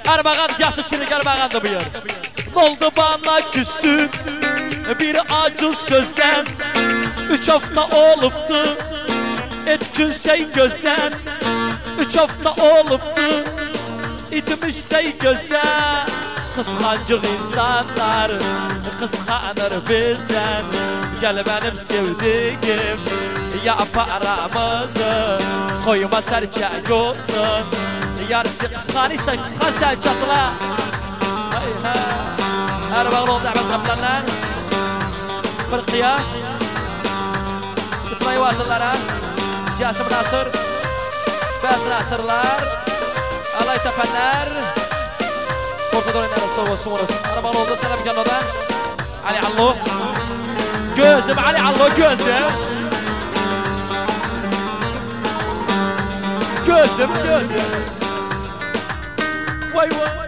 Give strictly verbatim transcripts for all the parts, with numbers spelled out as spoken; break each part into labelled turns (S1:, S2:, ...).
S1: Armağan Casım Çelik Armağan da buyur. Oldu bana küstü bir acı sözden. Üç hafta oluptu etkün şey gözden. Üç hafta oluptu itmiş şey gözden. Kıskancık insanlar kıskanır bizden. Gel benim sevdiğim ya paramızı koyma serçek olsun. Yarısı kıskanıysa kıskan sen çatla. Armağan oldu Ahmet kaptanlar. Fırkıya tutmayı vasıllara Casım Nasır Bas Nasırlar Alay tepenler Ortada oynarız soğusun orası. Armağan oldu selam canlıda Ali Allo Gözüm Ali Allo gözüm Gözüm gözüm Vay vay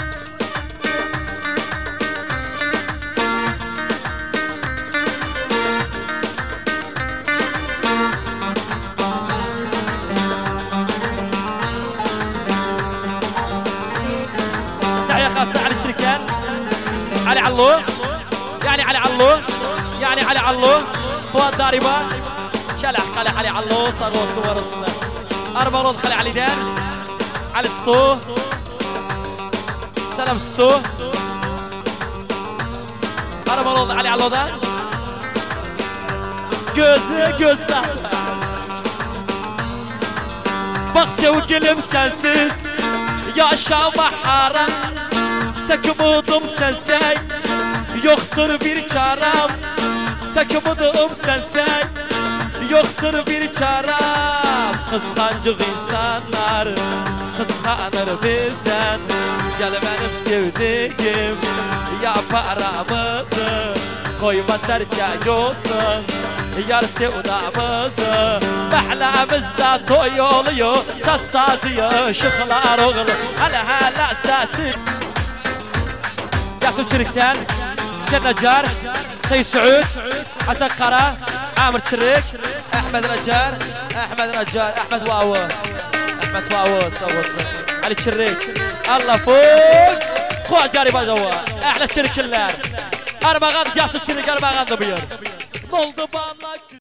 S1: علي شركان علي علو يعني علي علو يعني علي علو فؤاد ضاربه شلح خلي علي علو صار صور السنة أربع رود خلي علي دان علي ستو سلام ستو أربع رود علي علو دان göz göz sahte bak sevgilim sensiz yaşama haram. Tek umudum sensen, yoktur bir çarem. Tek umudum sensen, yoktur bir çarem. Kıskancık insanlar kıskanır bizden. Gel benim sevdiğim ya paramızı koyma serçek olsun. Yar sevdamızı mahlamızda toy oluyor. Çassazıyor ışıklar oğlu. Hala hala sesi Casım Çelik'ten Hüseyin Necar, Sayın Suud, Hasan Kara, Amir Çelik, Ahmet Necar, Ahmet Necar, Ahmet Vavu, Ahmet Vavu savursun, Ali Çelik, Allah fuk, Kuva Cariba Zava, Ahlet Çelikler, Armağan Casım Çelik Armağan da buyur. Doldu bana